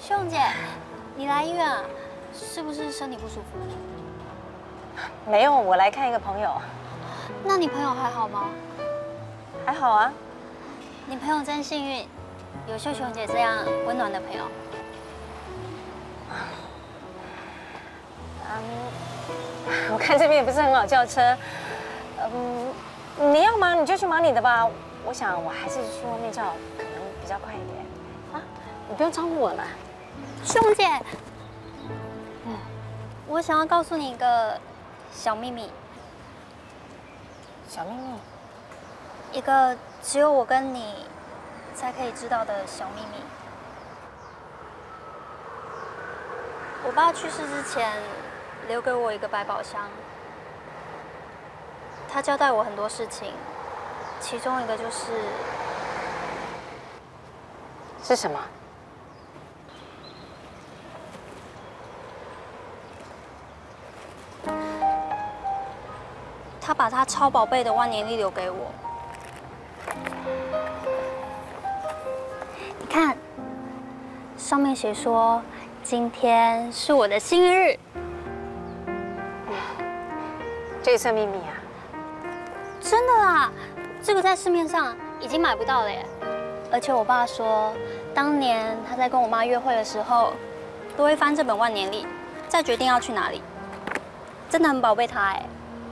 秀姐，你来医院啊？是不是身体不舒服？ 没有，我来看一个朋友。 那你朋友还好吗？ 还好啊。 你朋友真幸运，有秀琼姐这样温暖的朋友。 我看这边也不是很好叫车。你要忙你就去忙你的吧。我想我还是去外面叫，可能比较快一点。啊，你不用招呼我了。 秀姐，我想要告诉你一个小秘密。 小秘密？ 一个只有我跟你才可以知道的小秘密。我爸去世之前留给我一个百宝箱，他交代我很多事情，其中一个是什么？ 他把他超宝贝的万年历留给我。你看，上面写说今天是我的幸运日。 这也算秘密啊？ 真的啦，这个在市面上已经买不到了耶。而且我爸说，当年他在跟我妈约会的时候，都会翻这本万年历，再决定要去哪里。真的很宝贝他哎。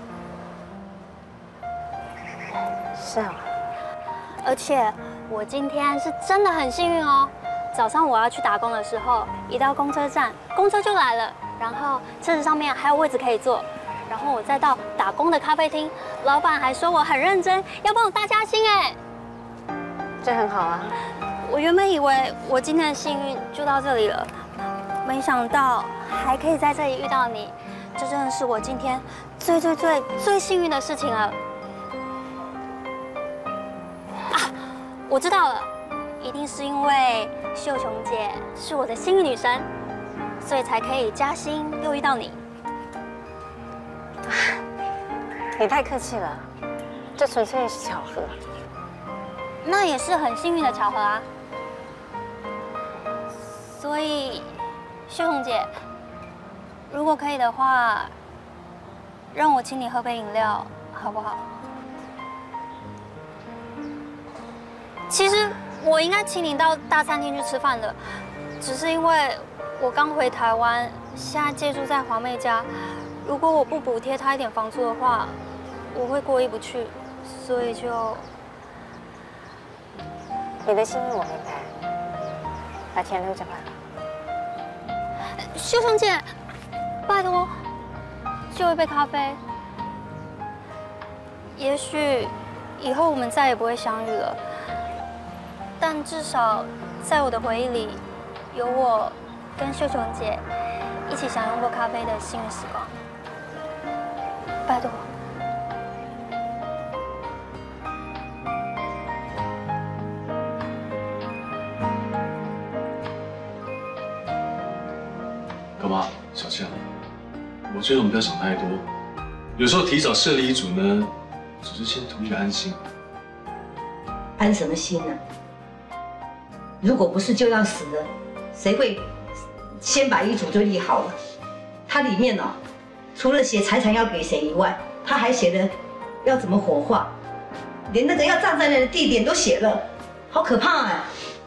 是啊。 而且我今天是真的很幸运哦。早上我要去打工的时候，一到公车站，公车就来了，然后车子上面还有位置可以坐。然后我再到打工的咖啡厅，老板还说我很认真，要帮我大加薪哎。 这很好啊。 我原本以为我今天的幸运就到这里了，没想到还可以在这里遇到你，这真的是我今天最幸运的事情了。啊，我知道了，一定是因为秀琼姐是我的幸运女神，所以才可以加薪又遇到你。 你太客气了，这纯粹是巧合。 那也是很幸运的巧合啊。所以，秀琼姐，如果可以的话，让我请你喝杯饮料，好不好？其实我应该请你到大餐厅去吃饭的，只是因为我刚回台湾，现在借住在华妹家。如果我不补贴她一点房租的话，我会过意不去，所以就…… 你的心意我明白，把钱留着吧。 秀琼姐，拜托，就一杯咖啡。也许以后我们再也不会相遇了，但至少在我的回忆里，有我跟秀琼姐一起享用过咖啡的幸运时光。拜托。 干嘛，小夏？我觉得我们不要想太多，有时候提早设立遗嘱呢，只是先图一个安心。 安什么心呢？如果不是就要死了，谁会先把遗嘱就立好了？它里面哦，除了写财产要给谁以外，他还写了要怎么火化，连那个要葬在那的地点都写了，好可怕啊！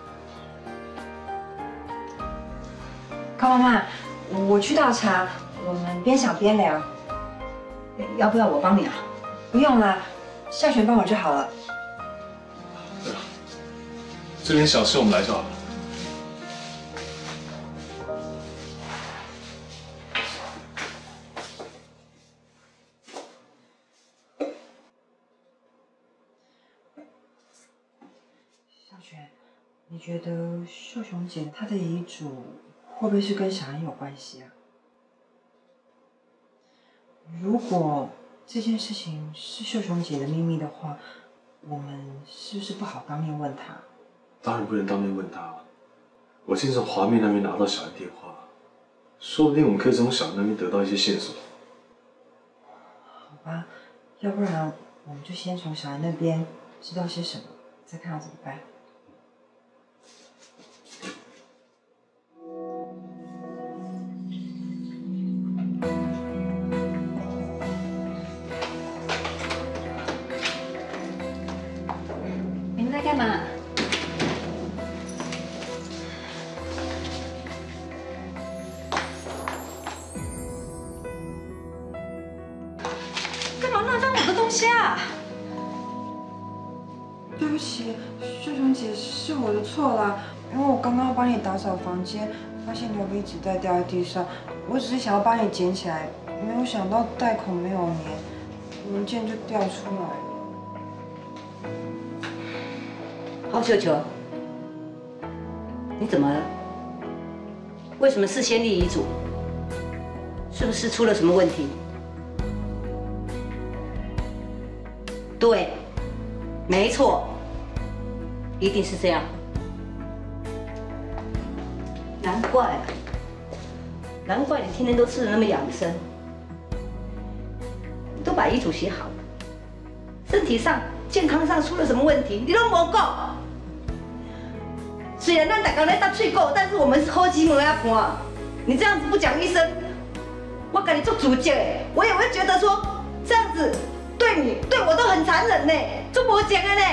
高妈妈，我去倒茶，我们边想边聊。 要不要我帮你啊？ 不用啦，孝全帮我就好了。 对啊，这点小事我们来就好了。 孝全，你觉得秀琼姐她的遗嘱会不会是跟小安有关系啊？如果这件事情是秀琼姐的秘密的话，我们是不是不好当面问她？ 当然不能当面问他。我先从华妹那边拿到小安电话，说不定我们可以从小安那边得到一些线索。 好吧，要不然我们就先从小安那边知道些什么，再看要怎么办。 来干嘛？干嘛乱翻我的东西啊？ 对不起，秀琼姐，是我的错啦。因为我刚刚帮你打扫房间，发现牛皮纸袋掉在地上，我只是想要帮你捡起来，没有想到袋口没有粘，文件就掉出来了。 郝秀球，你怎么了？为什么事先立遗嘱？是不是出了什么问题？对，没错，一定是这样。难怪你天天都吃得那么养生。你都把遗嘱写好了，身体上、健康上出了什么问题，你都没讲。虽然咱大家在搭嘴鼓，但是我们是好姊妹啊伴。你这样子不讲一声，我跟你做主见，我也会觉得说这样子对你、对我都很残忍呢，做无情的呢。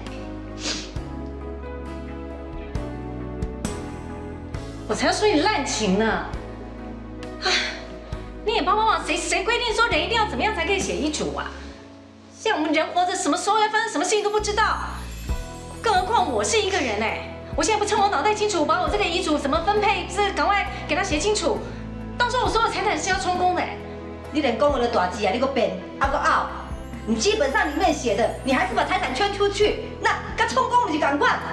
我才要说你滥情呢！唉，你也帮忙，谁规定说人一定要怎么样才可以写遗嘱啊？像我们人活着，什么时候要发生什么事情都不知道，更何况我是一个人哎！我现在不趁我脑袋清楚，把我这个遗嘱怎么分配，这赶快给他写清楚，到时候我所有财产是要充公的。 你连公文的大字啊，你个变，啊个拗，你基本上里面写的，你还是把财产圈出去，那跟充公你就赶快。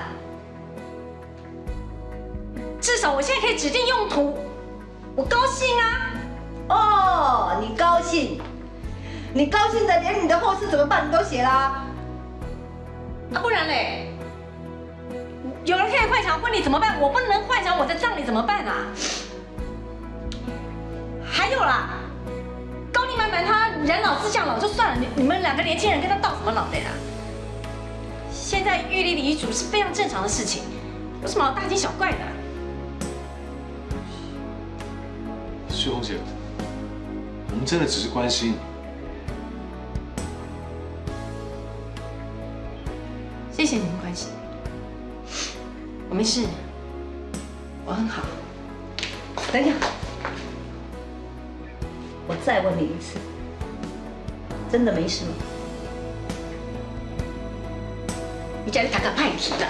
至少我现在可以指定用途，我高兴啊！ 哦，你高兴，你高兴的连你的后事怎么办你都写啦。 啊，不然嘞，有人可以幻想婚礼怎么办？我不能幻想我的葬礼怎么办啊？还有啦，高丽满满他人老志向老就算了，你们两个年轻人跟他到什么老的啦？现在预立遗嘱是非常正常的事情，有什么好大惊小怪的？ 秀红姐，我们真的只是关心。 谢谢你们关心，我没事，我很好。 等一下，我再问你一次，真的没事吗？ 你家里打个派题了。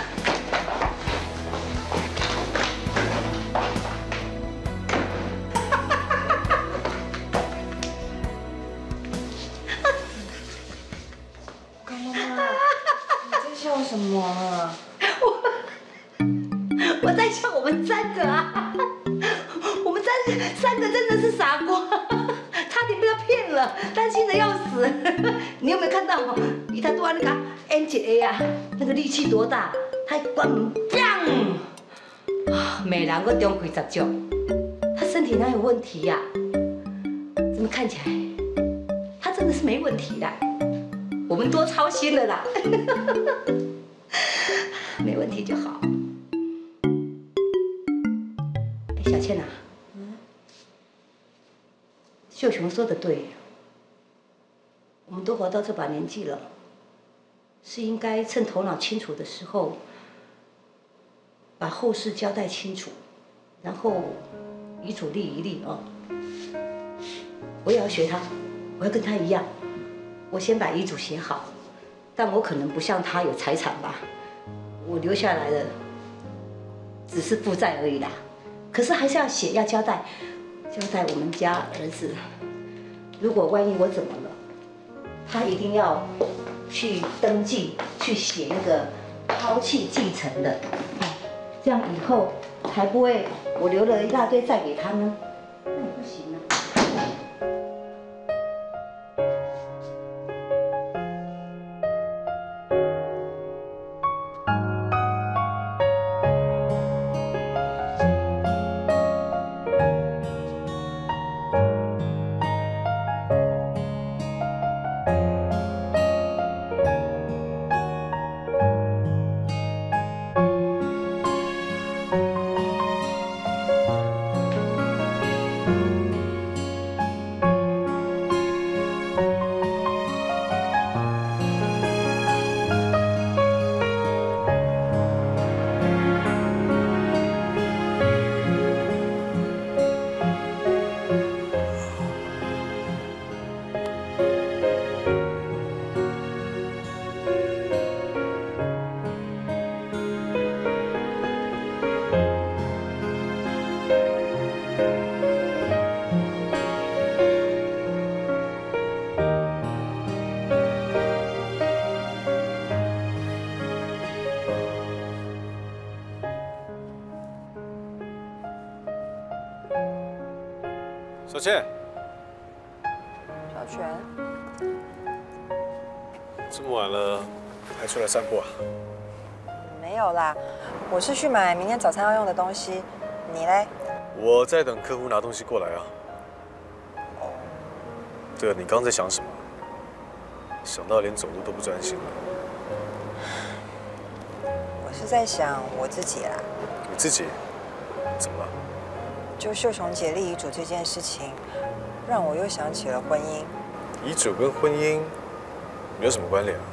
什么啊？ 我在笑我们三个啊，我们三个真的是傻瓜，差点被他骗了，担心的要死。你有没有看到以他多那个 N1A 啊，那个力气多大？他一关门，砰！啊，美人我中开10足，他身体哪有问题呀？怎么看起来他真的是没问题啦？我们多操心了啦。没问题就好。哎，小倩啊，秀琼说的对，我们都活到这把年纪了，是应该趁头脑清楚的时候，把后事交代清楚，然后遗嘱立一立哦。我也要学他，我要跟他一样，我先把遗嘱写好，但我可能不像他有财产吧。我留下来的只是负债而已啦，可是还是要写，要交代我们家儿子，如果万一我怎么了，他一定要去登记，去写那个抛弃继承的，这样以后才不会我留了一大堆债给他呢，那也不行啊。 小倩， 小泉， 这么晚了还出来散步啊？ 没有啦，我是去买明天早餐要用的东西。你嘞？ 我在等客户拿东西过来啊。对了，你刚刚在想什么？想到连走路都不专心了。 我是在想我自己啦。 你自己怎么了？ 就秀琼姐立遗嘱这件事情，让我又想起了婚姻。 遗嘱跟婚姻有什么关联啊？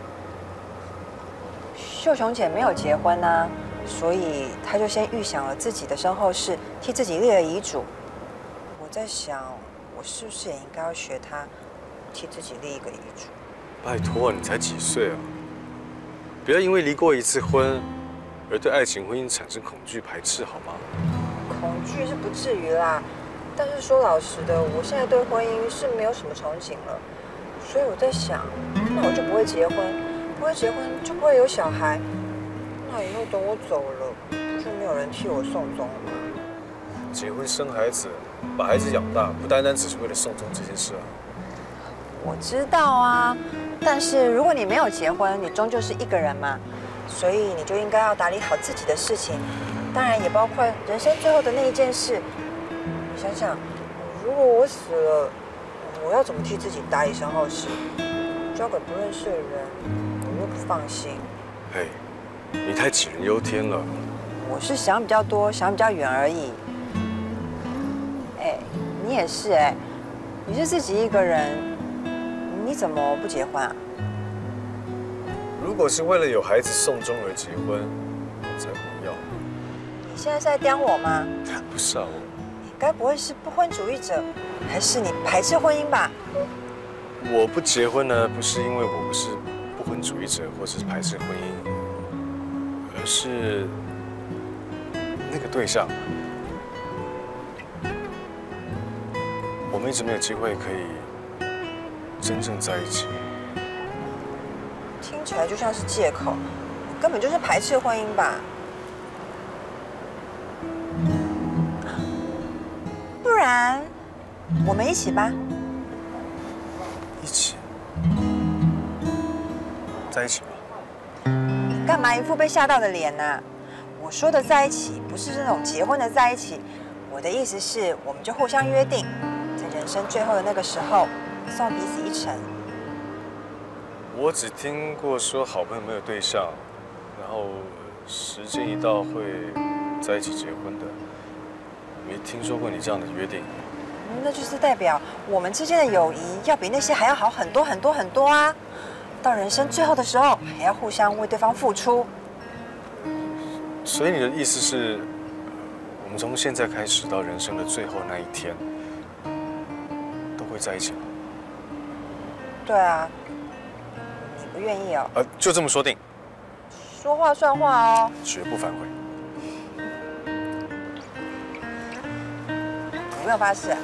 秀琼姐没有结婚啊，所以她就先预想了自己的身后事，替自己立了遗嘱。我在想，我是不是也应该要学她，替自己立一个遗嘱？ 拜托，你才几岁啊？不要因为离过一次婚，而对爱情、婚姻产生恐惧、排斥，好吗？ 恐惧是不至于啦，但是说老实的，我现在对婚姻是没有什么憧憬了，所以我在想，那我就不会结婚，不会结婚就不会有小孩，那以后等我走了，不就没有人替我送终了吗？ 结婚生孩子，把孩子养大，不单单只是为了送终这件事啊。 我知道啊，但是如果你没有结婚，你终究是一个人嘛，所以你就应该要打理好自己的事情，当然也包括人生最后的那一件事。你想想，如果我死了，我要怎么替自己打理身后事？交给不认识的人，我又不放心。 嘿，你太杞人忧天了。 我是想比较多，想比较远而已。哎，你也是哎，你是自己一个人，你怎么不结婚啊？ 如果是为了有孩子送终而结婚，我才不要。 你现在是在刁我吗？ 不是啊， 你该不会是不婚主义者，还是你排斥婚姻吧？ 我不结婚呢，不是因为我不是不婚主义者，或者是排斥婚姻，而是那个对象，我们一直没有机会可以真正在一起。 听起来就像是借口，你根本就是排斥婚姻吧？不然，我们一起吧。 一起，在一起吧。 你干嘛一副被吓到的脸呢？我说的在一起，不是那种结婚的在一起。我的意思是，我们就互相约定，在人生最后的那个时候，送彼此一程。 我只听过说好朋友没有对象，然后时间一到会在一起结婚的，没听说过你这样的约定。 那就是代表我们之间的友谊要比那些还要好很多很多很多啊！到人生最后的时候，还要互相为对方付出。 所以你的意思是，我们从现在开始到人生的最后那一天，都会在一起吗？ 对啊，你不愿意哦？ 就这么说定。 说话算话哦。 绝不反悔。 有没有发誓啊？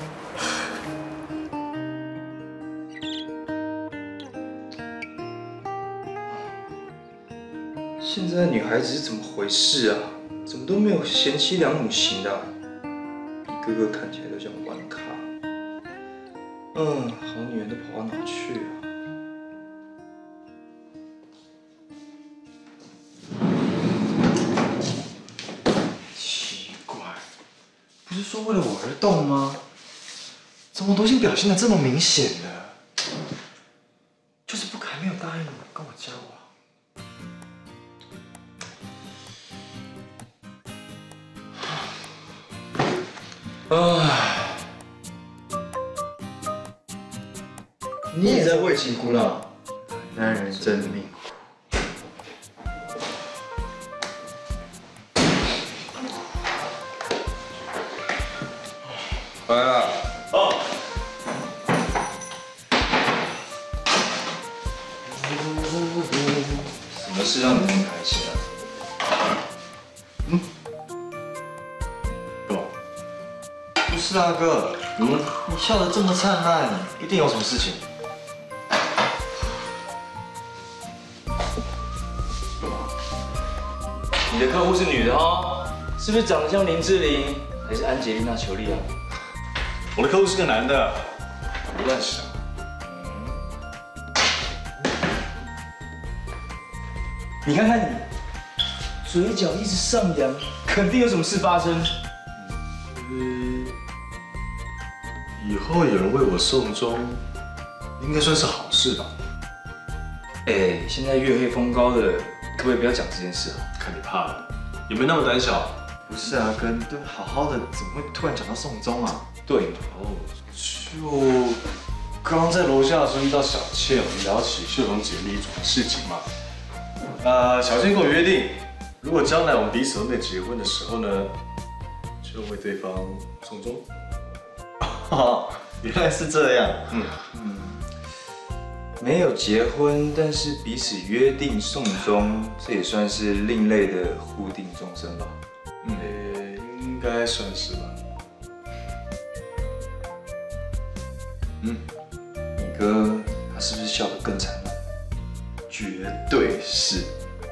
现在的女孩子是怎么回事啊？怎么都没有贤妻良母型的啊？一个个看起来都像玩咖。好女人都跑到哪去啊？奇怪，不是说为了我而动吗？怎么都已经表现得这么明显了？就是不还没有答应跟我交往。你也在为情哭闹，男人真命苦。回来了。哦。什么事让你那么开心啊？不是啊，哥。你笑得这么灿烂，一定有什么事情。 你的客户是女的哦，是不是长得像林志玲，还是安吉丽娜·裘丽啊？ 我的客户是个男的，别乱想。 你看看你，嘴角一直上扬，肯定有什么事发生。 以后有人为我送终，应该算是好事吧？ 哎，现在月黑风高的，可不可以不要讲这件事啊？ 看你怕了，有没有那么胆小？ 不是啊，哥，都好好的，怎么会突然讲到送终啊？ 对， 就刚在楼下的时候遇到小倩，我们聊起秀荣姐那一种事情嘛。小倩跟我约定，如果将来我们彼此都没结婚的时候呢，就为对方送终。 哦，原来是这样。 没有结婚，但是彼此约定送终，这也算是另类的互定终身吧？ 应该算是吧。 你哥他是不是笑得更惨了？ 绝对是。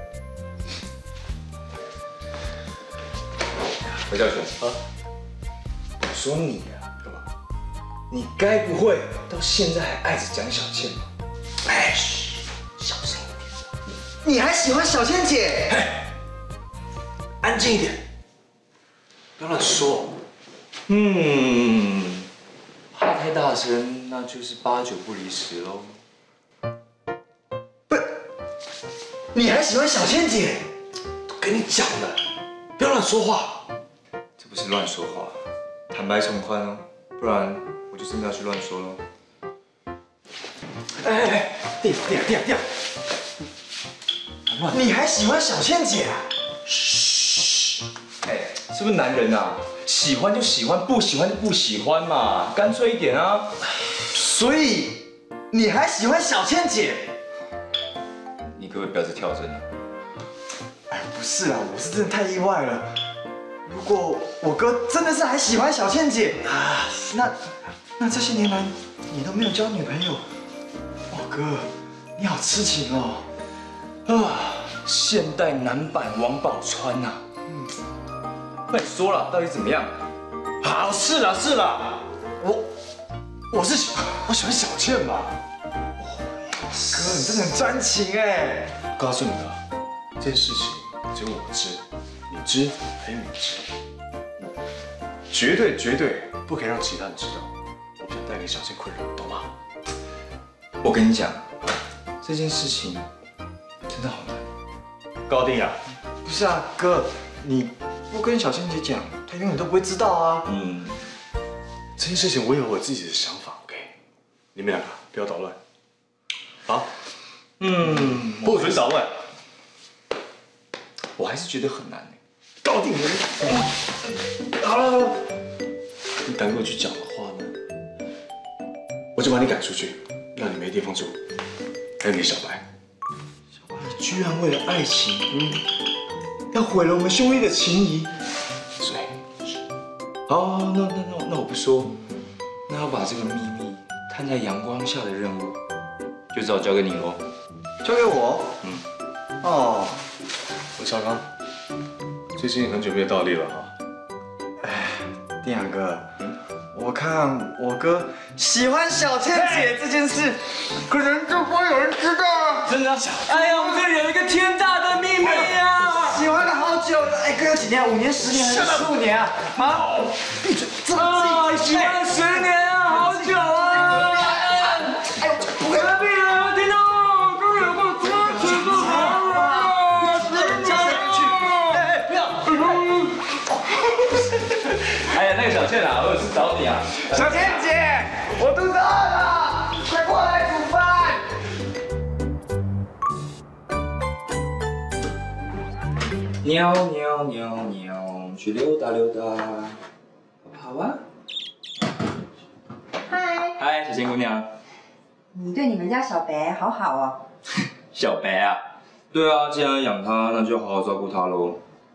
何教授啊，我说你啊，干嘛？你该不会到现在还爱着蒋小倩吧？哎，小声一点。 你还喜欢小倩姐？ 安静一点， 不要乱说。 怕太大声，那就是8、9不离10喽。 你还喜欢小倩姐？ 都跟你讲了，不要乱说话。这不是乱说话，坦白从宽哦，不然我就真的要去乱说喽。 弟，你还喜欢小倩姐啊？ 嘘，是不是男人啊？喜欢就喜欢，不喜欢就不喜欢嘛，干脆一点啊。 所以你还喜欢小倩姐？ 你可不可以不要再跳针了？ 哎，不是啊，我是真的太意外了。如果我哥真的是还喜欢小倩姐啊，那这些年来你都没有交女朋友，哇哥，你好痴情哦。 现代男版王宝钏呐。那你说了，到底怎么样？ 好，是啦，我喜欢小倩嘛。哥，你真的很专情哎。 告诉你了，这件事情只有我知，你知还有你知，绝对不可以让其他人知道。我不想带给小倩困扰，懂吗？ 我跟你讲，这件事情真的好难。 高定啊！ 不是啊，哥，你不跟小倩姐讲，她永远都不会知道啊。 这件事情我有我自己的想法 ，OK？ 你们两个不要捣乱，好？不准捣乱。 我还是觉得很难。 搞定人。好了，你敢跟我去讲的话呢，我就把你赶出去，让你没地方住。还有你小白， 你居然为了爱情，要毁了我们兄弟的情谊。 所以， 好，那我不说，那要把这个秘密摊在阳光下的任务，就只好交给你喽。 交给我。哦， 我小刚，最近很久没有倒立了哈。 定阳哥，我看我哥喜欢小倩姐这件事，可能就不会有人知道了。 真的？哎呀，我们这里有一个天大的秘密呀！ 喜欢了好久了，哎，哥有几年？5年、10年还是15年啊？啊！闭嘴！这么喜欢了10年啊，好久啊！ 哎呦，不会！ 隔壁人听到，都有个车子不好啊！ 不要！ 哎呀，那个小倩啊，我有事找你啊。 小倩姐，我肚子饿了，快过来煮饭。 喵喵喵喵，去溜达溜达，好啊。嗨，小仙姑娘。 你对你们家小白好好哦。 小白啊？对啊，既然要养它，那就好好照顾它喽。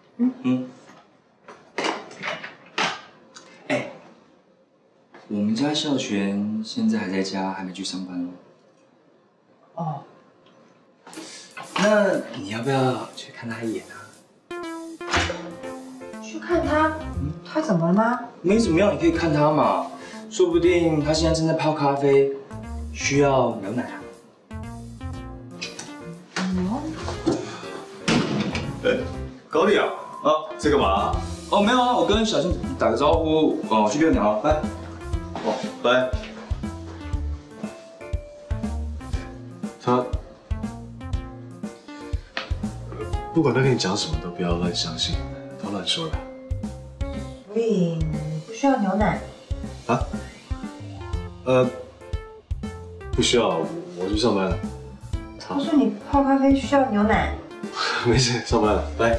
哎，我们家孝全现在还在家，还没去上班哦。 哦。 那你要不要去看他一眼啊？ 去看他？他怎么了吗？ 没怎么样，你可以看他嘛。 说不定他现在正在泡咖啡，需要牛奶啊。 高丽啊，在干嘛？ 哦，没有啊，我跟小静打个招呼，我去遛鸟啊，拜。 拜。他，不管他跟你讲什么，都不要乱相信，他乱说的。 所以你不需要牛奶？ 啊？不需要，我去上班了。 他说你泡咖啡需要牛奶。 没事，上班了，拜。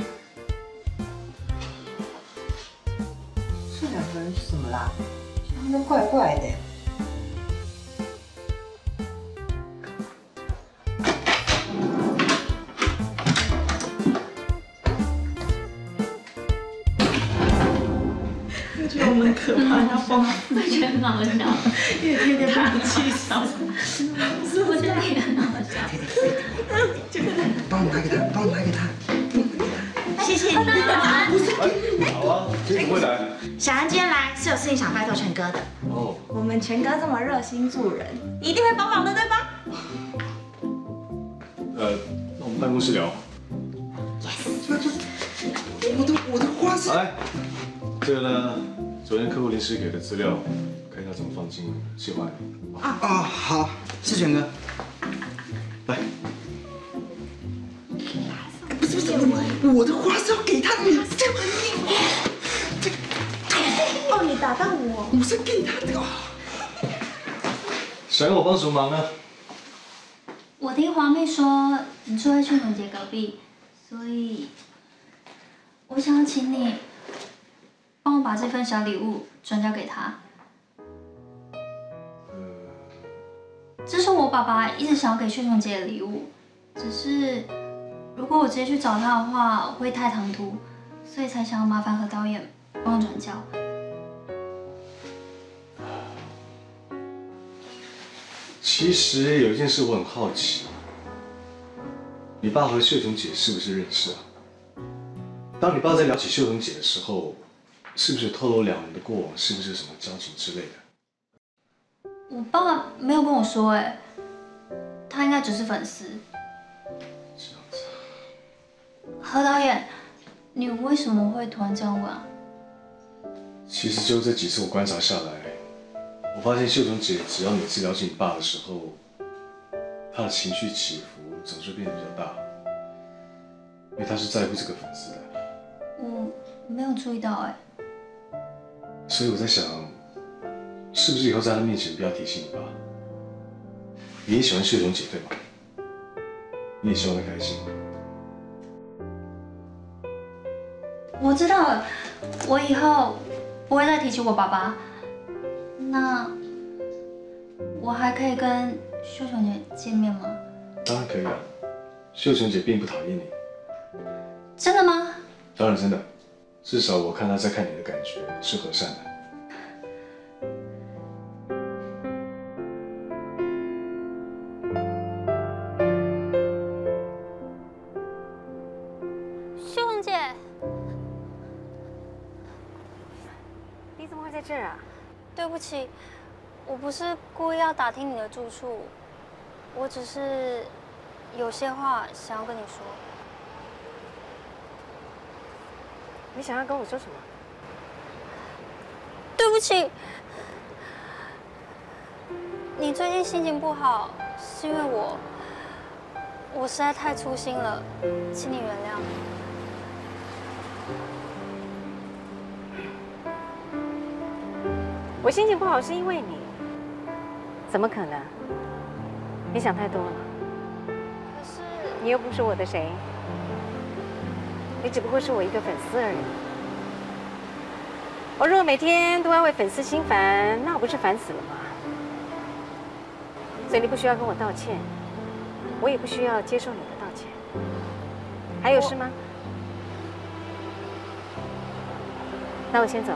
这两个人是怎么啦？他们怪怪的。 我觉得我们可怕要疯了， 我觉得很好笑， 越听越把气烧。 我觉得也很好笑。 帮我拿给他，帮我拿给他。 谢谢你。 好啊，今天怎么会来？ 小安今天来是有事情想拜托全哥的。 哦， 我们全哥这么热心助人，一定会帮忙的，对吧？ 那我们办公室聊。 我的花是。 来，这个呢，昨天客户临时给的资料，看一下怎么放进计划里。 好，是全哥。 来。 不是，我的花是要给他的， 哦，你打到我。 我是给他的。 想要我帮什么忙呢？ 我听华妹说你住在秀琼姐隔壁，所以我想要请你帮我把这份小礼物转交给她。这是我爸爸一直想要给秀琼姐的礼物，只是如果我直接去找她的话会太唐突，所以才想要麻烦何导演帮我转交。 其实有一件事我很好奇，你爸和秀琼姐是不是认识啊？当你爸在聊起秀琼姐的时候，是不是透露两人的过往是不是有什么交情之类的？ 我爸没有跟我说，他应该只是粉丝。 这样子。 何导演，你为什么会突然这样问啊？ 其实就这几次我观察下来，我发现秀琼姐只要每次聊起你爸的时候，她的情绪起伏总是变得比较大，因为她是在乎这个粉丝的。 我没有注意到， 所以我在想，是不是以后在她面前不要提起你爸？你也喜欢秀琼姐对吗？你也希望她开心。 我知道了，我以后不会再提起我爸爸。那我还可以跟秀琼姐见面吗？ 当然可以啊，秀琼姐并不讨厌你。 真的吗？ 当然真的，至少我看她在看你的感觉是和善的。 秀琼姐， 你怎么会在这儿啊？ 对不起，我不是故意要打听你的住处，我只是有些话想要跟你说。 你想要跟我说什么？ 对不起，你最近心情不好，是因为我实在太粗心了，请你原谅。 我心情不好是因为你，怎么可能？你想太多了。 可是你又不是我的谁，你只不过是我一个粉丝而已。我如果每天都要为粉丝心烦，那我不是烦死了吗？所以你不需要跟我道歉，我也不需要接受你的道歉。还有事吗？那我先走了。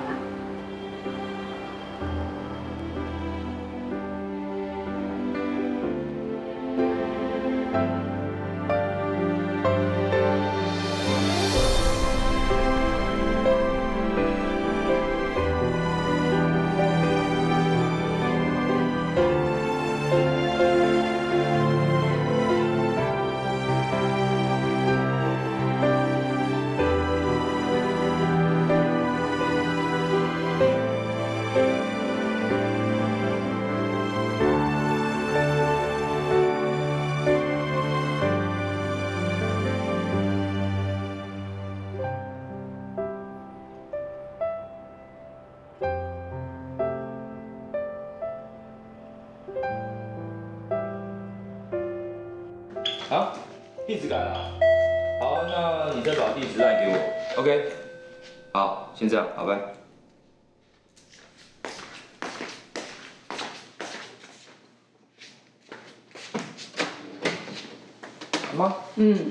啊，地址改了。好，那你再把地址赖给我。OK。好，先这样，好，拜。妈。 嗯。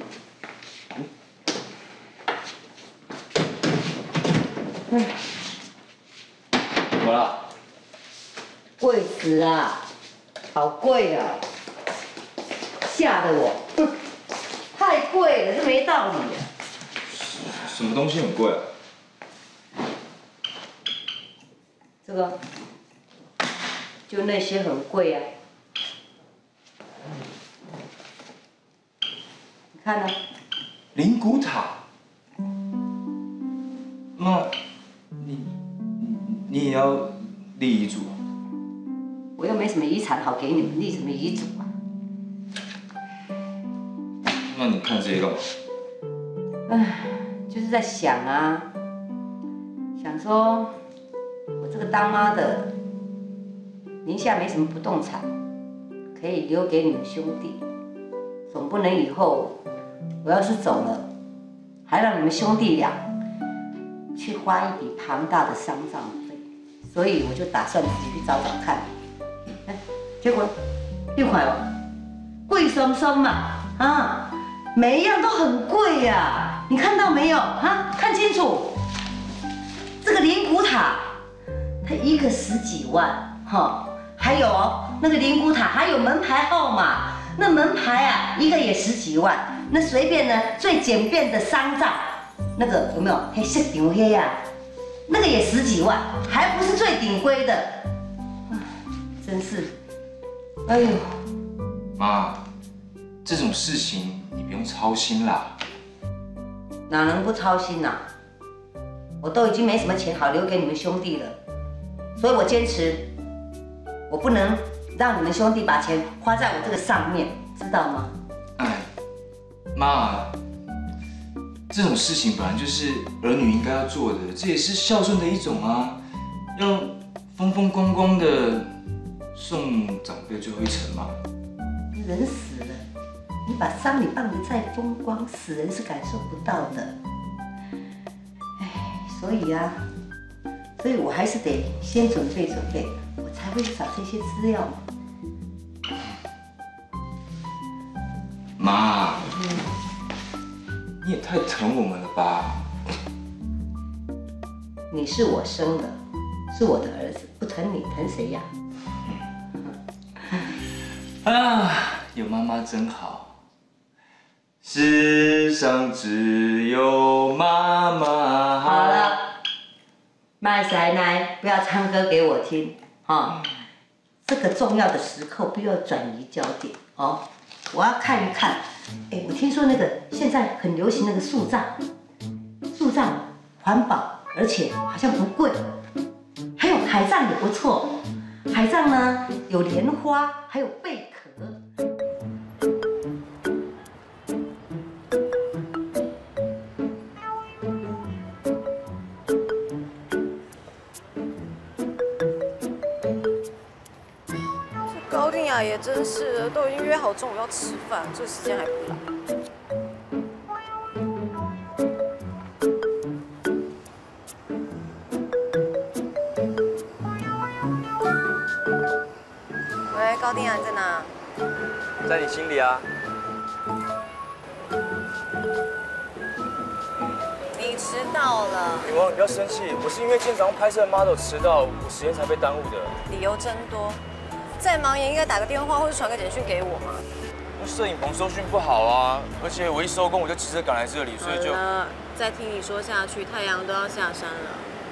怎么了？ 贵死啊！好贵啊！吓得我，哼，太贵了，这没道理啊！ 什么东西很贵啊？ 这个，就那些很贵啊。你看呢？ 灵骨塔。妈，你也要立遗嘱啊？ 我又没什么遗产好给你们，立什么遗嘱啊？ 那你看这些干嘛？ 唉，就是在想啊，想说，我这个当妈的，名下没什么不动产，可以留给你们兄弟，总不能以后我要是走了，还让你们兄弟俩去花一笔庞大的丧葬费，所以我就打算自己去找找看。哎，结果你看哦，贵松松嘛，啊，每一样都很贵呀，你看到没有？啊，看清楚，这个灵骨塔，它一个10几万，哈，还有哦，那个灵骨塔还有门牌号码，那门牌啊，一个也10几万，那随便呢最简便的丧葬。那个有没有黑色顶黑呀？那个也10几万，还不是最顶规的。真是，哎呦， 妈，这种事情你不用操心啦。 哪能不操心呐？我都已经没什么钱好留给你们兄弟了，所以我坚持，我不能让你们兄弟把钱花在我这个上面，知道吗？ 哎，妈。这种事情本来就是儿女应该要做的，这也是孝顺的一种啊！要风风光光的送长辈最后一程嘛。 人死了，你把丧礼办得再风光，死人是感受不到的。哎，所以我还是得先准备准备，我才会找这些资料嘛。 妈。你也太疼我们了吧！ 你是我生的，是我的儿子，不疼你疼谁呀？ 啊，有妈妈真好。世上只有妈妈好。 好了，麦塞奶，不要唱歌给我听啊！这个重要的时刻不要转移焦点哦，我要看一看。哎，我听说那个现在很流行那个树葬，树葬环保，而且好像不贵。还有海葬也不错，海葬呢有莲花，还有贝壳。 高定雅也真是的，都已经约好中午要吃饭，这个时间还不来。喂，高定雅，你在哪？ 在你心里啊。 你迟到了。 女王，你不要生气，我是因为今天早上拍摄的 model 迟到，我时间才被耽误的。 理由真多。再忙也应该打个电话或者传个简讯给我嘛。 那摄影棚收讯不好啊，而且我一收工我就急着赶来这里，所以就…… 好了，再听你说下去，太阳都要下山了。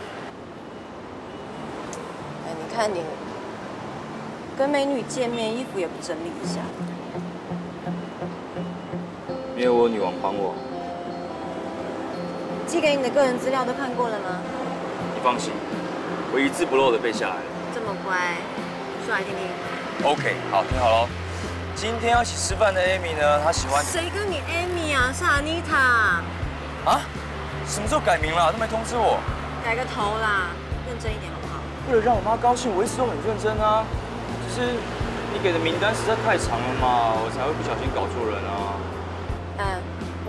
哎，你看你跟美女见面，衣服也不整理一下。 因为我女王帮我。 寄给你的个人资料都看过了吗？ 你放心，我一字不漏的背下来了。 这么乖。说来听听。 OK， 好，听好喽。今天要一起吃饭的 Amy 呢，她喜欢…… 谁跟你 Amy 啊？是 Anita。 啊？什么时候改名了？都没通知我。 改个头啦，认真一点好不好？ 为了让我妈高兴，我一直都很认真啊。只是你给的名单实在太长了嘛，我才会不小心搞错人啊。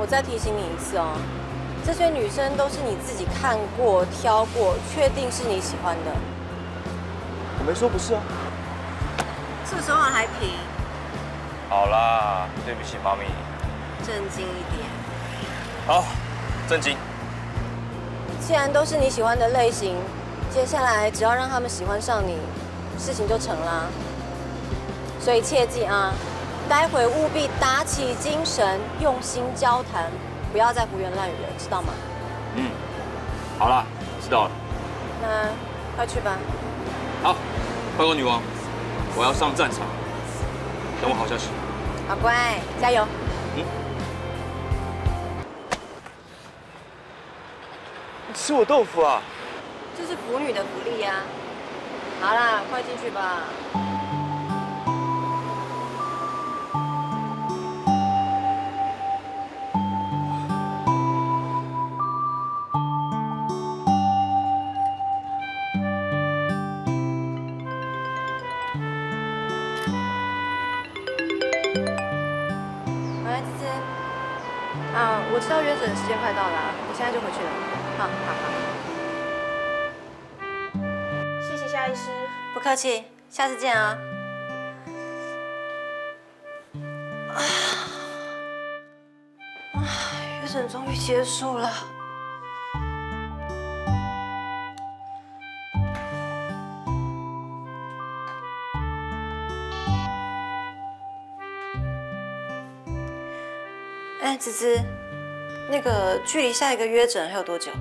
我再提醒你一次哦，这些女生都是你自己看过、挑过，确定是你喜欢的。 我没说不是啊。 这时候还评？ 好啦，对不起，妈咪。 正经一点。 好，正经。 既然都是你喜欢的类型，接下来只要让他们喜欢上你，事情就成啦。所以切记啊，待会务必打起精神，用心交谈，不要再胡言乱语了，知道吗？ 嗯，好啦，知道了。 那快去吧。 好，报告女王，我要上战场，等我好消息。 好乖，加油。 你吃我豆腐啊？ 这是腐女的福利呀。好啦，快进去吧。我知道约诊时间快到了，我现在就回去了。好。谢谢夏医师。不客气，下次见啊。约诊终于结束了。哎，芝芝。那个距离下一个约诊还有多久？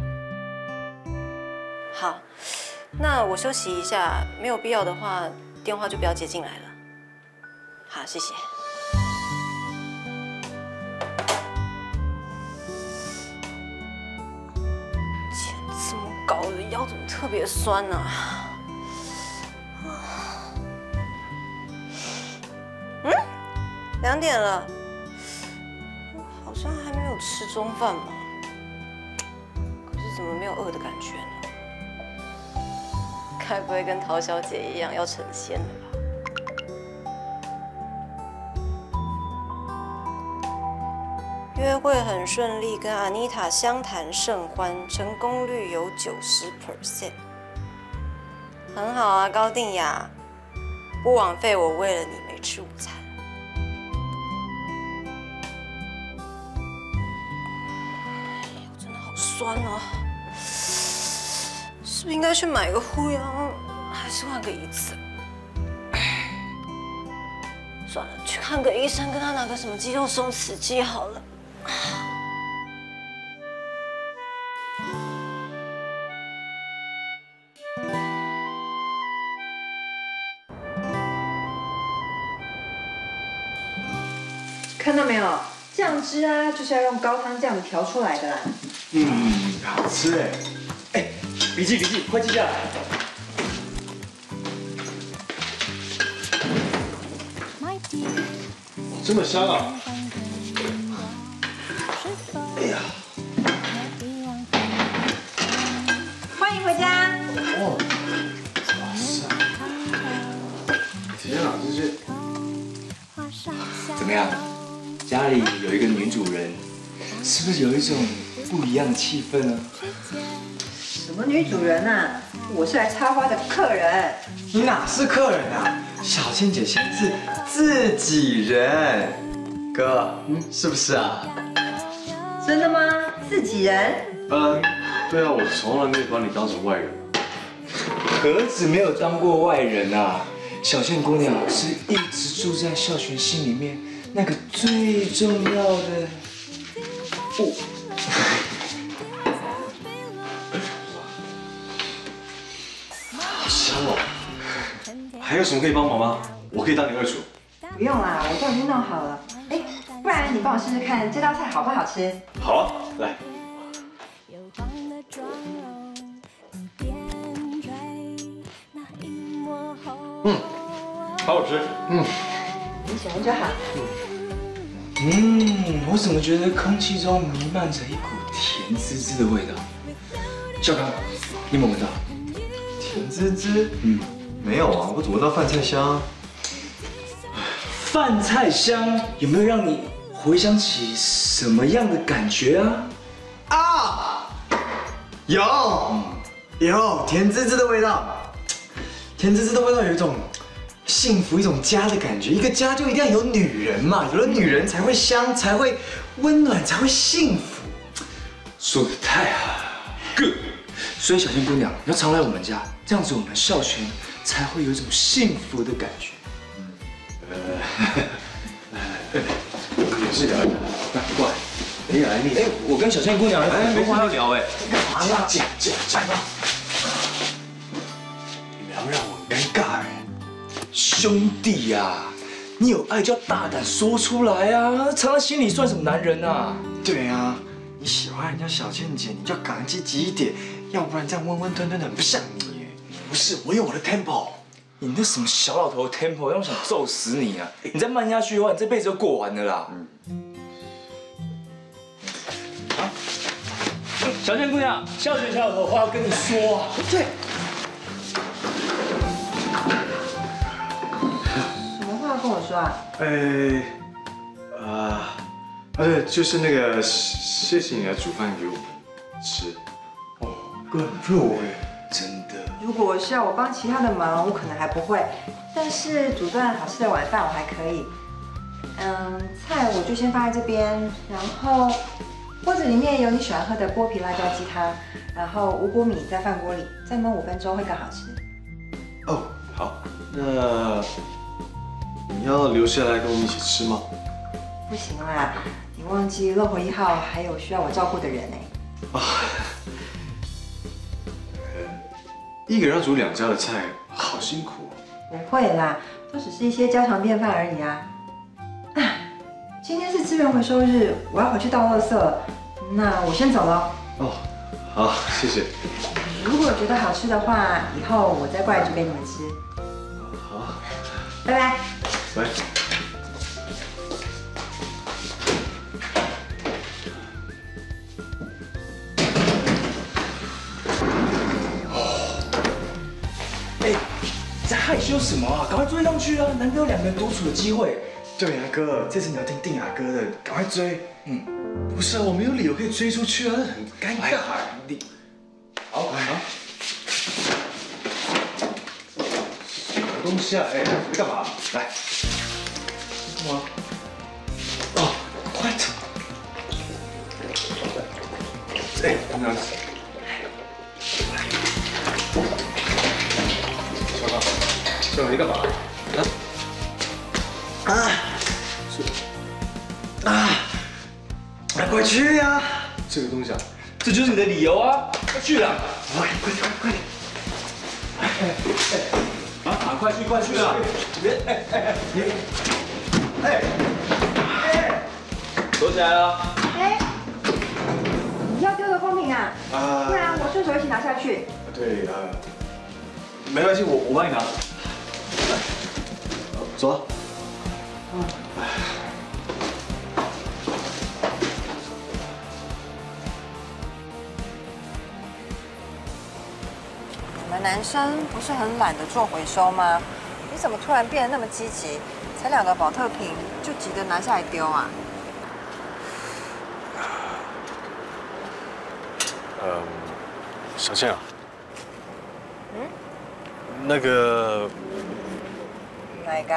好，那我休息一下，没有必要的话，电话就不要接进来了。好，谢谢。钱这么高的腰怎么特别酸呢？2点了。好像还没有吃中饭嘛，可是怎么没有饿的感觉呢？该不会跟陶小姐一样要成仙了吧？约会很顺利，跟阿妮塔相谈甚欢，成功率有90%，很好啊，高定雅，不枉费我为了你没吃午餐。酸哦，是不是应该去买个护腰，还是换个椅子？算了，去看个医生，跟他拿个什么肌肉松弛剂好了。 看到没有？酱汁啊，就是要用高汤酱调出来的啦。 好吃哎！哎，笔记，快记下来。这么香啊！哎呀， 欢迎回家。 哦，哇塞！天啊，这是怎么样？家里有一个女主人，是不是有一种不一样的气氛呢？ 什么女主人啊？我是来插花的客人。 你哪是客人啊？小倩姐先是自己人，哥，是不是啊？ 真的吗？自己人？ 对啊，我从来没有把你当成外人。 何止没有当过外人啊！小倩姑娘是一直住在孝全心里面那个最重要的物。 好香哦！还有什么可以帮忙吗？我可以当你二厨。 不用啦，我都已经弄好了。哎，不然你帮我试试看这道菜好不好吃？ 好啊，来。好好吃。 你喜欢就好。 我怎么觉得空气中弥漫着一股甜滋滋的味道？小刚，你有没有闻到？ 甜滋滋？没有啊，我只闻到饭菜香。 饭菜香有没有让你回想起什么样的感觉啊？ 啊，有甜滋滋的味道，甜滋滋的味道有一种幸福，一种家的感觉。一个家就一定要有女人嘛，有了女人才会香，才会温暖，才会幸福。 说的太好了 ，good。所以小仙姑娘，你要常来我们家，这样子我们孝全才会有一种幸福的感觉。 也是聊一聊， 来过来。哎，我跟小仙姑娘有很多话要聊哎。 干嘛啦？讲， 你们要让我尴尬哎。 兄弟呀，你有爱就要大胆说出来啊，藏在心里算什么男人啊？ 对啊，你喜欢人家小倩姐，你就赶快积极一点，要不然这样温温吞吞的很不像你。不是，我有我的 tempo。 你那什么小老头 tempo， 让我想揍死你啊！你再慢下去的话，你这辈子就过完了啦。啊，小倩姑娘，孝全小老头有话要跟你说啊。 对。 什么话要跟我说啊？ 对，就是那个，谢谢你来煮饭给我们吃。 哦，哥很肉哎。 真的， 如果是要我帮其他的忙，我可能还不会，但是煮顿好吃的晚饭我还可以。菜我就先放在这边，然后锅子里面有你喜欢喝的剥皮辣椒鸡汤，然后无锅米在饭锅里，再焖5分钟会更好吃。 哦，好，那你要留下来跟我们一起吃吗？ 不行啦，你忘记乐活1号还有需要我照顾的人呢。 啊。一个人要煮2家的菜，好辛苦哦。 不会啦，都只是一些家常便饭而已啊。今天是资源回收日，我要回去倒垃圾了，那我先走了。 哦，好，谢谢。 如果觉得好吃的话，以后我再过来煮给你们吃。 好， 拜拜。 拜。 害羞什么啊？赶快追上去啊！难得有2个人独处的机会。 对啊，哥，这次你要听定雅哥的，赶快追。不是啊，我没有理由可以追出去啊，很尴尬。 你，好， 什么东西啊？哎，你干嘛？来，干嘛？ 哦，快走。 哎，这样子。小你干嘛？ 快去呀！ 这个东西啊， 这就是你的理由啊！快去啦！ 快点！ 快去啊！躲起来了！ 哎，你要丢的公平啊！不然我顺手一起拿下去。 对没关系，我帮你拿。走啊！ 你们男生不是很懒得做回收吗？你怎么突然变得那么积极？才2个保特瓶就急着拿下来丢啊？ 小倩啊。那个。 哪一个？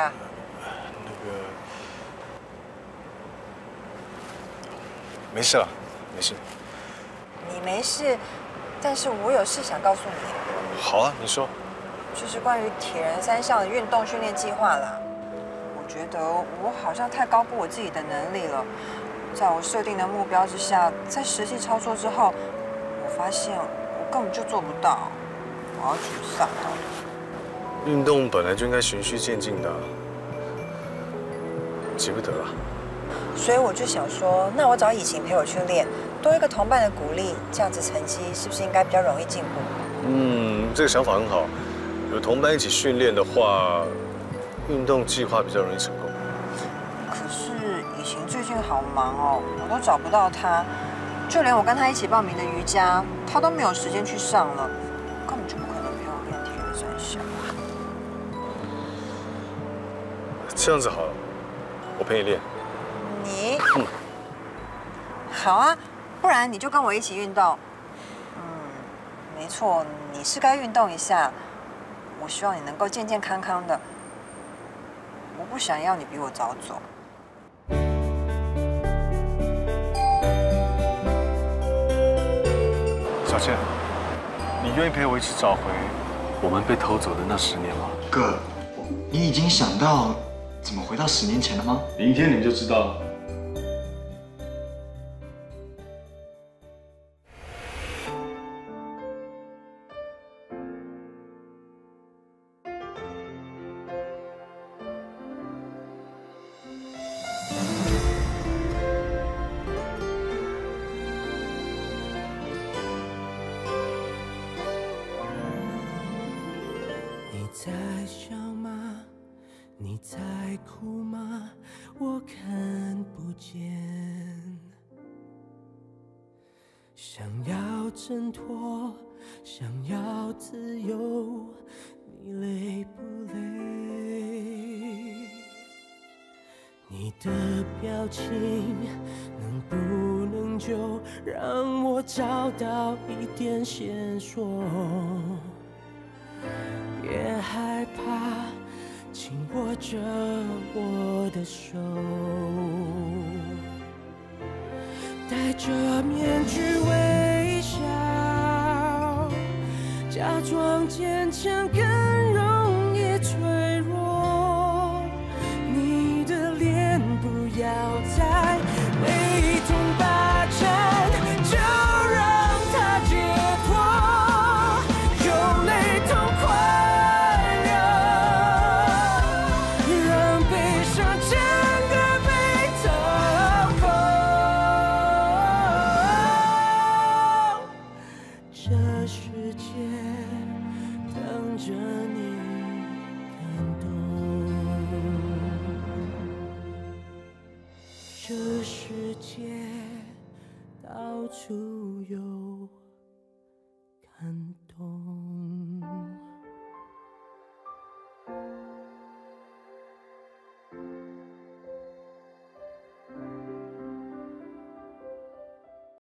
没事了，没事。 你没事，但是我有事想告诉你。 好啊，你说。 就是关于铁人3项的运动训练计划啦。我觉得我好像太高估我自己的能力了，在我设定的目标之下，在实际操作之后，我发现我根本就做不到，我好沮丧哦。 运动本来就应该循序渐进的，急不得啊。 所以我就想说，那我找以晴陪我去练，多一个同伴的鼓励，这样子成绩是不是应该比较容易进步？ 这个想法很好。有同伴一起训练的话，运动计划比较容易成功。 可是以晴最近好忙哦，我都找不到她，就连我跟她一起报名的瑜伽，她都没有时间去上了，根本就不可能陪我练铁人3项。 这样子好了，我陪你练。 你？ 好啊，不然你就跟我一起运动。没错，你是该运动一下。我希望你能够健健康康的。我不想要你比我早走。 小倩，你愿意陪我一起找回我们被偷走的那10年吗？ 哥，你已经想到怎么回到10年前了吗？ 明天你们就知道了。 在笑吗？你在哭吗？我看不见。想要挣脱，想要自由，你累不累？你的表情能不能就让我找到一点线索？别害怕，紧握着我的手，戴着面具微笑，假装坚强更容易脆弱。你的脸不要再悲痛霸占，就让它解脱，有泪痛快。这世界到处有